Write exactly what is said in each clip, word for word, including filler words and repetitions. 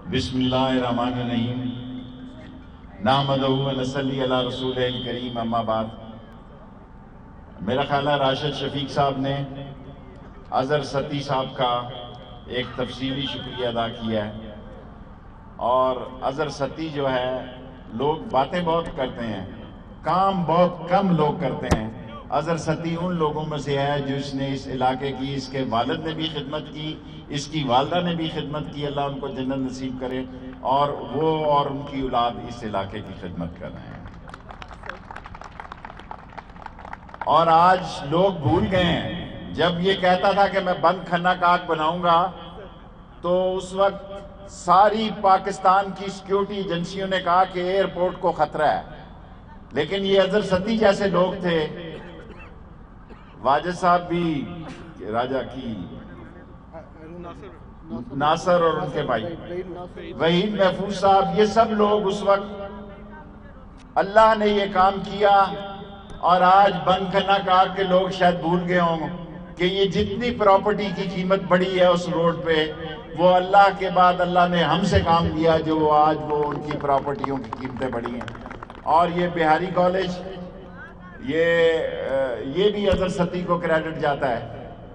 بسم اللہ الرحمن الرحیم نحمدہ و نصلی علی رسول الکریم اما بعد۔ میرا خیال ہے راشد شفیق صاحب نے اظہر ستی صاحب کا ایک تفصیلی شکریہ ادا کیا ہے، اور اظہر ستی جو ہے لوگ باتیں بہت کرتے ہیں، کام بہت کم لوگ کرتے ہیں۔ اظہر ستی ان لوگوں میں سے ہے جس نے اس علاقے کی، اس کے والد نے بھی خدمت کی، اس کی والدہ نے بھی خدمت کی، اللہ ان کو جنت نصیب کرے، اور وہ اور ان کی اولاد اس علاقے کی خدمت کر رہے ہیں۔ اور آج لوگ بھول گئے ہیں، جب یہ کہتا تھا کہ میں بند کھنا کاک بناؤں گا تو اس وقت ساری پاکستان کی سیکیورٹی ایجنسیوں نے کہا کہ ایئرپورٹ کو خطرہ ہے، لیکن یہ اظہر ستی جیسے لوگ تھے، واجد صاحب بھی، راجہ کی ناصر اور ان کے بھائی وحید محفوظ صاحب، یہ سب لوگ اس وقت اللہ نے یہ کام کیا، اور آج بند کھنا کاک کے لوگ شاید بھول گئے ہوں کہ یہ جتنی پراپرٹی کی قیمت بڑھی ہے اس روڈ پہ، وہ اللہ کے بعد اللہ نے ہم سے کام لیا جو آج وہ ان کی پراپرٹیوں کی قیمتیں بڑھی ہیں۔ اور یہ بہاری کالج، یہ یہ بھی اظہر ستی کو کریڈٹ جاتا ہے۔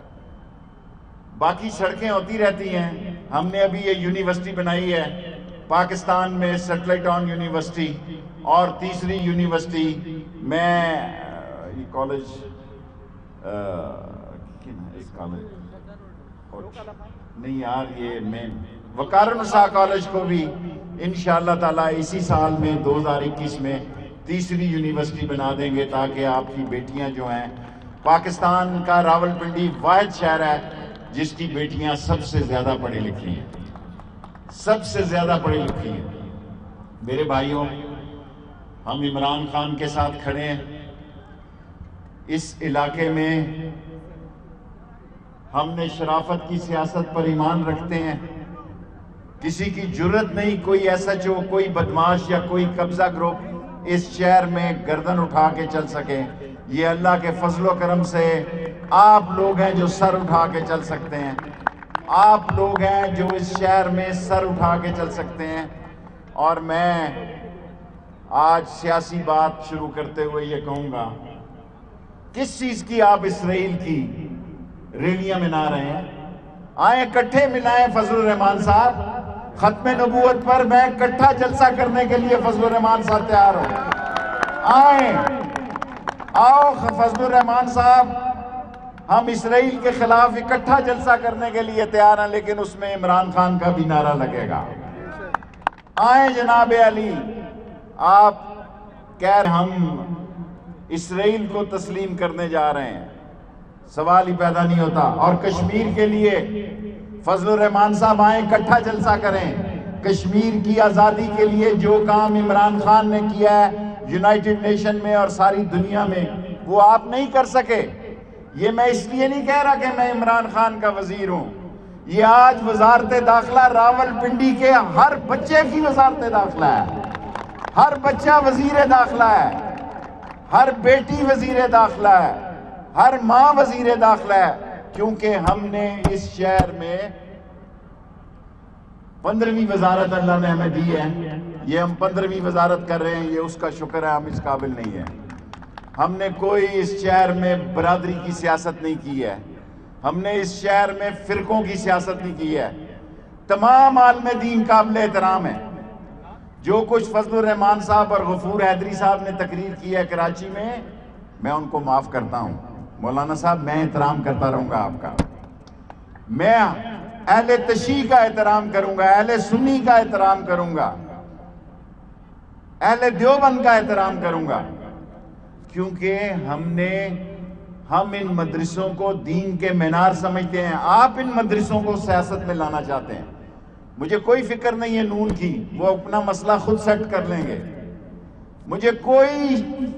باقی سڑکیں ہوتی رہتی ہیں، ہم نے ابھی یہ یونیورسٹی بنائی ہے پاکستان میں، سیٹلائٹ آن یونیورسٹی، اور تیسری یونیورسٹی میں یہ کالج نہیں یار یہ میں وقار النساء کالج کو بھی انشاءاللہ تعالیٰ اسی سال میں دو ہزار اکیس میں تیسری یونیورسٹی بنا دیں گے، تاکہ آپ کی بیٹیاں جو ہیں، پاکستان کا راول پنڈی واحد شہر ہے جس کی بیٹیاں سب سے زیادہ پڑھی لکھی ہیں، سب سے زیادہ پڑھی لکھی ہیں۔ میرے بھائیوں، ہم عمران خان کے ساتھ کھڑے ہیں۔ اس علاقے میں ہم نے شرافت کی سیاست پر ایمان رکھتے ہیں، کسی کی جرت نہیں کوئی ایسا جو کوئی بدماش یا کوئی قبضہ گروپ اس شہر میں گردن اٹھا کے چل سکے۔ یہ اللہ کے فضل و کرم سے آپ لوگ ہیں جو سر اٹھا کے چل سکتے ہیں، آپ لوگ ہیں جو اس شہر میں سر اٹھا کے چل سکتے ہیں۔ اور میں آج سیاسی بات شروع کرتے ہوئے یہ کہوں گا، کس چیز کی آپ اسرائیل کی ریلیاں منا رہے ہیں؟ آئیں کٹھے ملائیں فضل الرحمان صاحب، ختم نبوت پر میں کٹھا جلسہ کرنے کے لیے فضل الرحمان صاحب تیار ہوں۔ آئیں، آؤ فضل الرحمان صاحب، ہم اسرائیل کے خلاف اکٹھا جلسہ کرنے کے لیے تیار ہیں، لیکن اس میں عمران خان کا بھی نعرہ لگے گا۔ آئیں جناب علی، آپ کہہ رہے ہم اسرائیل کو تسلیم کرنے جا رہے ہیں، سوال ہی پیدا نہیں ہوتا۔ اور کشمیر کے لیے فضل الرحمان صاحب آئیں اکٹھا جلسہ کریں، کشمیر کی آزادی کے لیے جو کام عمران خان نے کیا ہے یونائٹڈ نیشن میں اور ساری دنیا میں، وہ آپ نہیں کر سکے۔ یہ میں اس لیے نہیں کہہ رہا کہ میں عمران خان کا وزیر ہوں، یہ آج وزارت داخلہ راول پنڈی کے ہر بچے کی وزارت داخلہ ہے، ہر بچہ وزیر داخلہ ہے، ہر بیٹی وزیر داخلہ ہے، ہر ماں وزیر داخلہ ہے، کیونکہ ہم نے اس شہر میں پندرہویں وزارت اللہ نے ہمیں دی ہے۔ یہ ہم پندرہویں وزارت کر رہے ہیں، یہ اس کا شکر ہے، ہم اس قابل نہیں ہیں۔ ہم نے کوئی اس شہر میں برادری کی سیاست نہیں کی ہے، ہم نے اس شہر میں فرقوں کی سیاست نہیں کی ہے۔ تمام عالم دین قابل احترام ہے۔ جو کچھ فضل الرحمان صاحب اور غفور حیدری صاحب نے تقریر کی ہے کراچی میں، میں ان کو معاف کرتا ہوں۔ مولانا صاحب، میں احترام کرتا رہوں گا آپ کا، میں اہل تشیع کا احترام کروں گا، اہل سنی کا احترام کروں گا، اہل دیوبند کا احترام کروں گا، کیونکہ ہم نے ہم ان مدرسوں کو دین کے مینار سمجھتے ہیں۔ آپ ان مدرسوں کو سیاست میں لانا چاہتے ہیں، مجھے کوئی فکر نہیں ہے نون کی، وہ اپنا مسئلہ خود سیٹ کر لیں گے، مجھے کوئی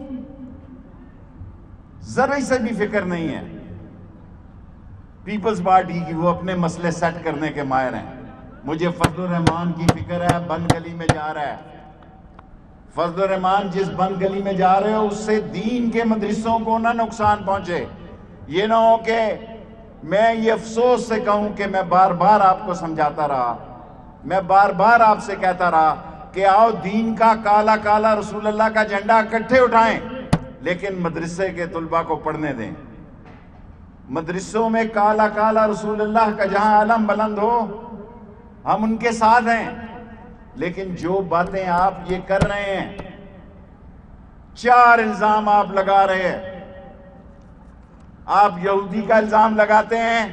ذرا سے بھی فکر نہیں ہے پیپلز پارٹی کی، وہ اپنے مسئلے سیٹ کرنے کے ماہر ہیں۔ مجھے فضل الرحمان کی فکر ہے، بند گلی میں جا رہا ہے، فضل الرحمان جس بند گلی میں جا رہے ہو اس سے دین کے مدرسوں کو نہ نقصان پہنچے۔ یہ نہ ہو کہ میں یہ افسوس سے کہوں کہ میں بار بار آپ کو سمجھاتا رہا میں بار بار آپ سے کہتا رہا کہ آؤ دین کا کالا کالا رسول اللہ کا جھنڈا اکٹھے اٹھائیں، لیکن مدرسے کے طلباء کو پڑھنے دیں۔ مدرسوں میں کالا کالا رسول اللہ کا جہاں علم بلند ہو، ہم ان کے ساتھ ہیں۔ لیکن جو باتیں آپ یہ کر رہے ہیں، چار الزام آپ لگا رہے ہیں۔ آپ یہودی کا الزام لگاتے ہیں،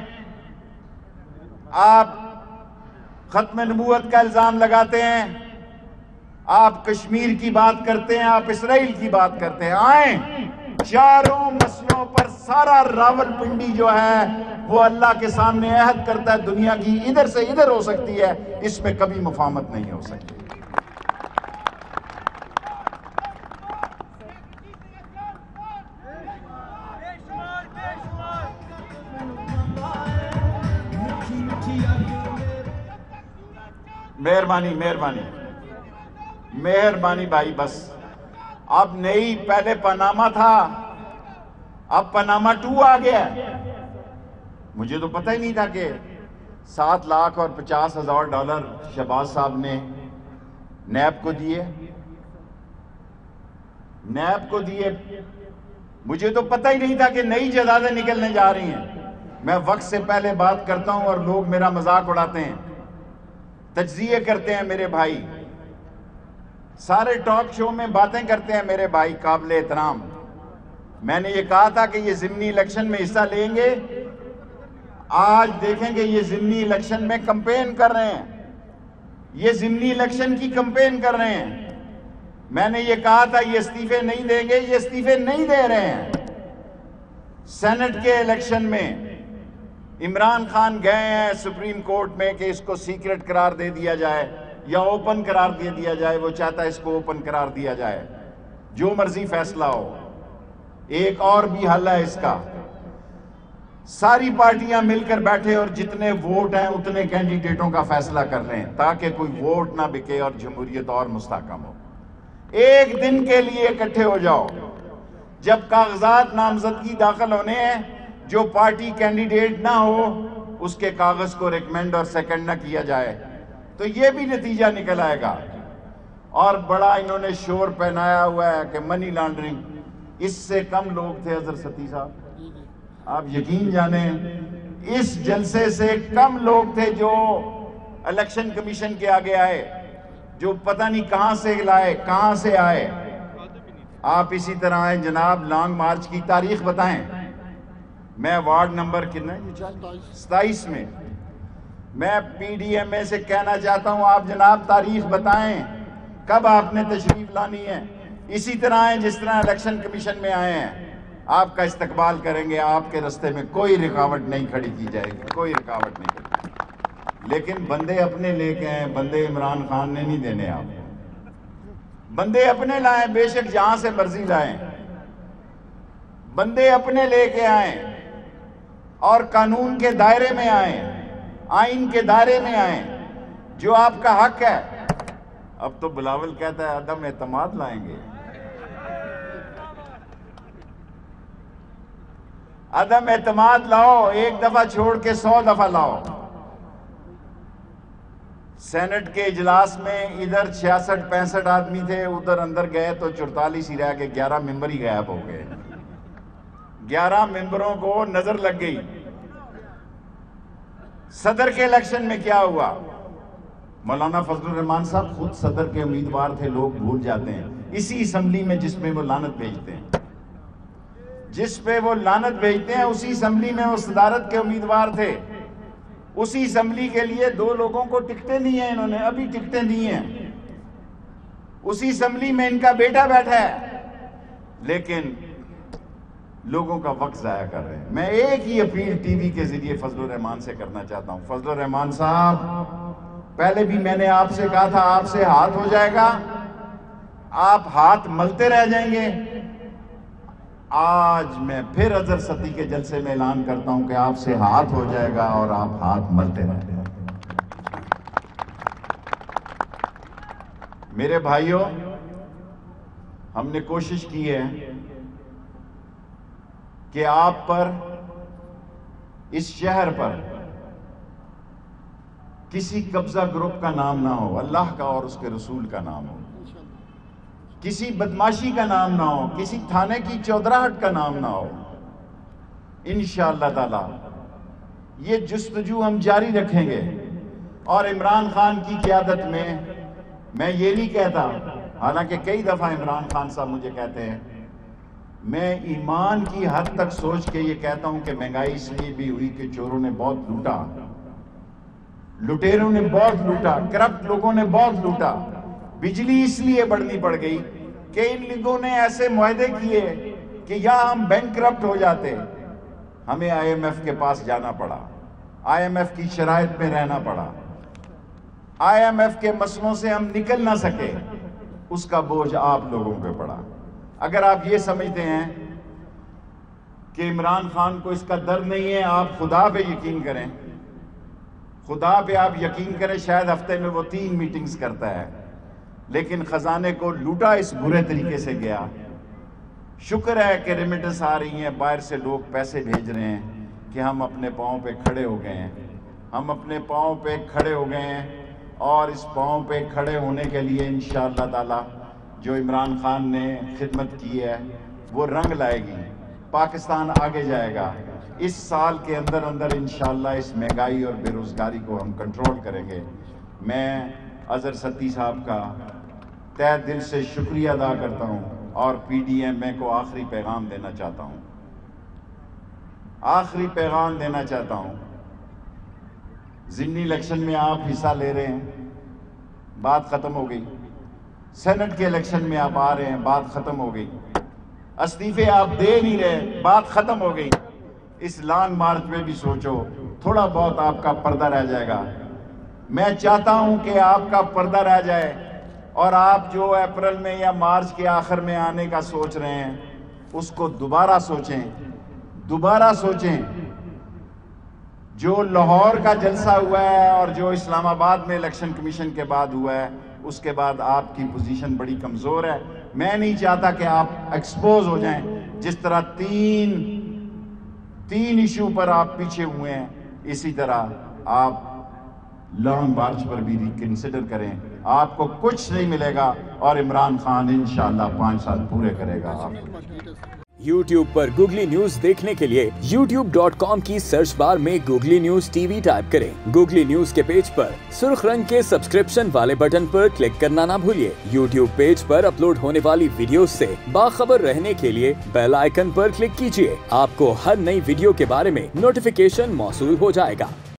آپ ختم نبوت کا الزام لگاتے ہیں، آپ کشمیر کی بات کرتے ہیں، آپ اسرائیل کی بات کرتے ہیں۔ آئیں، چاروں مسئلوں پر سارا راول پنڈی جو ہے وہ اللہ کے سامنے عہد کرتا ہے دنیا کی ادھر سے ادھر ہو سکتی ہے، اس میں کبھی مفاہمت نہیں ہو سکتی۔ مہربانی مہربانی مہربانی بھائی، بس اب نئی، پہلے پاناما تھا، اب پاناما ٹو آ گیا۔ مجھے تو پتہ ہی نہیں تھا کہ سات لاکھ اور پچاس ہزار ڈالر شہباز صاحب نے نیب کو دیے نیب کو دیے مجھے تو پتہ ہی نہیں تھا کہ نئی جائیدادیں نکلنے جا رہی ہیں۔ میں وقت سے پہلے بات کرتا ہوں اور لوگ میرا مذاق اڑاتے ہیں، تجزیے کرتے ہیں میرے بھائی، سارے ٹاک شو میں باتیں کرتے ہیں میرے بھائی قابل احترام۔ میں نے یہ کہا تھا کہ یہ ضمنی الیکشن میں حصہ لیں گے، آج دیکھیں گے یہ ضمنی الیکشن میں کمپین کر رہے ہیں، یہ ضمنی الیکشن کی کمپین کر رہے ہیں۔ میں نے یہ کہا تھا یہ استعفے نہیں دیں گے، یہ استعفے نہیں دے رہے ہیں۔ سینٹ کے الیکشن میں عمران خان گئے ہیں سپریم کورٹ میں کہ اس کو سیکرٹ قرار دے دیا جائے یا اوپن قرار دے دیا جائے، وہ چاہتا ہے اس کو اوپن قرار دیا جائے، جو مرضی فیصلہ ہو۔ ایک اور بھی حل ہے اس کا، ساری پارٹیاں مل کر بیٹھے اور جتنے ووٹ ہیں اتنے کینڈیڈیٹوں کا فیصلہ کر رہے ہیں تاکہ کوئی ووٹ نہ بکے اور جمہوریت اور مستحکم ہو۔ ایک دن کے لیے اکٹھے ہو جاؤ، جب کاغذات نامزدگی داخل ہونے ہیں، جو پارٹی کینڈیڈیٹ نہ ہو اس کے کاغذ کو ریکمینڈ اور سیکنڈ نہ کیا جائے تو یہ بھی نتیجہ نکل آئے گا۔ اور بڑا انہوں نے شور پہنایا ہوا ہے کہ منی لانڈرنگ، اس سے کم لوگ تھے حضرت ستی صاحب، آپ یقین جانیں اس جلسے سے کم لوگ تھے جو الیکشن کمیشن کے آگے آئے، جو پتہ نہیں کہاں سے لائے، کہاں سے آئے۔ آپ اسی طرح آئیں جناب، لانگ مارچ کی تاریخ بتائیں۔ میں وارڈ نمبر کتنا ستائیس میں میں پی ڈی ایم اے سے کہنا چاہتا ہوں آپ جناب تاریخ بتائیں کب آپ نے تشریف لانی ہے۔ اسی طرح آئیں جس طرح الیکشن کمیشن میں آئے ہیں، آپ کا استقبال کریں گے، آپ کے رستے میں کوئی رکاوٹ نہیں کھڑی کی جائے گی، کوئی رکاوٹ نہیں کھڑی۔ لیکن بندے اپنے لے کے ہیں، بندے عمران خان نے نہیں دینے، آپ بندے اپنے لائیں، بے شک جہاں سے مرضی لائیں، بندے اپنے لے کے آئیں اور قانون کے دائرے میں آئیں، آئین کے دائرے میں آئیں، جو آپ کا حق ہے۔ اب تو بلاول کہتا ہے عدم اعتماد لائیں گے، عدم اعتماد لاؤ، ایک دفعہ چھوڑ کے سو دفعہ لاؤ۔ سینٹ کے اجلاس میں ادھر چھیاسٹھ پینسٹھ آدمی تھے، ادھر اندر گئے تو چورتالیس ہی رہ گئے، گیارہ ممبر ہی غائب ہو گئے، گیارہ ممبروں کو نظر لگ گئی۔ صدر کے الیکشن میں کیا ہوا؟ مولانا فضل الرحمان صاحب خود صدر کے امیدوار تھے، لوگ بھول جاتے ہیں، اسی اسمبلی میں جس میں وہ لعنت بھیجتے ہیں جس پہ وہ لعنت بھیجتے ہیں اسی اسمبلی میں وہ صدارت کے امیدوار تھے۔ اسی اسمبلی کے لیے دو لوگوں کو ٹکٹیں دی ہیں، انہوں نے ابھی ٹکٹیں دی ہیں، اسی اسمبلی میں ان کا بیٹا بیٹھا ہے، لیکن لوگوں کا وقت ضائع کر رہے ہیں۔ میں ایک ہی اپیل ٹی وی کے ذریعے فضل الرحمان سے کرنا چاہتا ہوں، فضل الرحمان صاحب، پہلے بھی میں نے آپ سے کہا تھا آپ سے ہاتھ ہو جائے گا، آپ ہاتھ ملتے رہ جائیں گے۔ آج میں پھر اظہر ستی کے جلسے میں اعلان کرتا ہوں کہ آپ سے ہاتھ ہو جائے گا اور آپ ہاتھ ملتے رہ جائیں گے۔ میرے بھائیوں، ہم نے کوشش کی ہے کہ آپ پر، اس شہر پر किसी कब्जा ग्रुप का नाम ना हो, अल्लाह का और उसके रसूल का नाम हो, किसी बदमाशी का नाम ना हो, किसी थाने की चौधराहट का नाम ना हो। इंशाअल्लाह ताला ये जुस्तजू हम जारी रखेंगे। और इमरान खान की क़यादत में मैं ये नहीं कहता, हालांकि कई दफ़ा इमरान खान साहब मुझे कहते हैं, मैं ईमान की हद तक सोच के ये कहता हूं कि महंगाई इसलिए भी हुई कि चोरों ने बहुत लूटा, लुटेरों ने बहुत लूटा, करप्ट लोगों ने बहुत लूटा। बिजली इसलिए बढ़नी पड़ गई कि इन लोगों ने ऐसे मुआहदे किए कि या हम बैंकरप्ट हो जाते, हमें आई एम एफ के पास जाना पड़ा, आई एम एफ की शराइत में रहना पड़ा, आई एम एफ के मसलों से हम निकल ना सके, उसका बोझ आप लोगों पे पड़ा। अगर आप ये समझते हैं कि इमरान खान को इसका दर्द नहीं है, आप खुदा पे यकीन करें, खुदा पे आप यकीन करें, शायद हफ्ते में वो तीन मीटिंग्स करता है, लेकिन खजाने को लूटा इस बुरे तरीके से गया। शुक्र है कि रेमिटेंस आ रही हैं, बाहर से लोग पैसे भेज रहे हैं कि हम अपने पाँव पे खड़े हो गए हैं, हम अपने पाँव पे खड़े हो गए हैं। और इस पाँव पे खड़े होने के लिए इंशाअल्लाह ताला जो इमरान खान ने खिदमत की है वो रंग लाएगी, पाकिस्तान आगे जाएगा। इस साल के अंदर अंदर इंशाअल्लाह इस महंगाई और बेरोज़गारी को हम कंट्रोल करेंगे। मैं अज़हर सत्ती साहब का तहे दिल से शुक्रिया अदा करता हूँ और पी डी एम ए को आखिरी पैगाम देना चाहता हूँ आखिरी पैगाम देना चाहता हूँ ज़िमनी इलेक्शन में आप हिस्सा ले रहे हैं, बात ख़त्म हो गई। सेनेट के इलेक्शन में आप आ रहे हैं, बात ख़त्म हो गई। इस्तीफे आप दे नहीं रहे, बात ख़त्म हो गई। इस लॉन्ग मार्च में भी सोचो, थोड़ा बहुत आपका पर्दा रह जाएगा। मैं चाहता हूं कि आपका पर्दा रह जाए और आप जो अप्रैल में या मार्च के आखिर में आने का सोच रहे हैं उसको दोबारा सोचें, दोबारा सोचें। जो लाहौर का जलसा हुआ है और जो इस्लामाबाद में इलेक्शन कमीशन के बाद हुआ है, उसके बाद आपकी पोजीशन बड़ी कमज़ोर है। मैं नहीं चाहता कि आप एक्सपोज हो जाएं। जिस तरह तीन तीन इशू पर आप पीछे हुए हैं, इसी तरह आप लॉन्ग मार्च पर भी रिकंसिडर करें। आपको कुछ नहीं मिलेगा और इमरान खान इंशाअल्लाह पाँच साल पूरे करेगा। यूट्यूब पर गूगली न्यूज देखने के लिए यूट्यूब डॉट कॉम की सर्च बार में गूगली न्यूज टीवी टाइप करें। गूगली न्यूज के पेज पर सुर्ख रंग के सब्सक्रिप्शन वाले बटन पर क्लिक करना ना भूलिए। यूट्यूब पेज पर अपलोड होने वाली वीडियोस से बाखबर रहने के लिए बेल आइकन पर क्लिक कीजिए। आपको हर नई वीडियो के बारे में नोटिफिकेशन मौसूल हो जाएगा।